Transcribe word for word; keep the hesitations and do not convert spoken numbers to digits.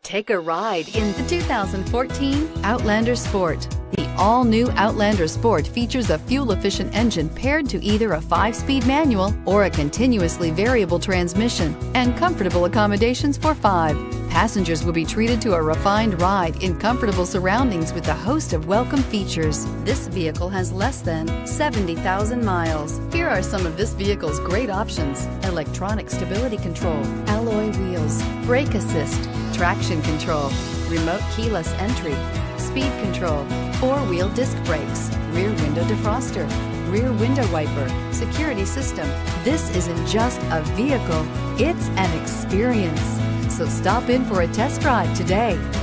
Take a ride in the two thousand fourteen Outlander Sport. The all-new Outlander Sport features a fuel-efficient engine paired to either a five-speed manual or a continuously variable transmission, and comfortable accommodations for five. Passengers will be treated to a refined ride in comfortable surroundings with a host of welcome features. This vehicle has less than seventy thousand miles. Here are some of this vehicle's great options: electronic stability control, alloy wheels, brake assist, traction control, remote keyless entry, speed control, four-wheel disc brakes, rear window defroster, rear window wiper, security system. This isn't just a vehicle, it's an experience. So stop in for a test drive today.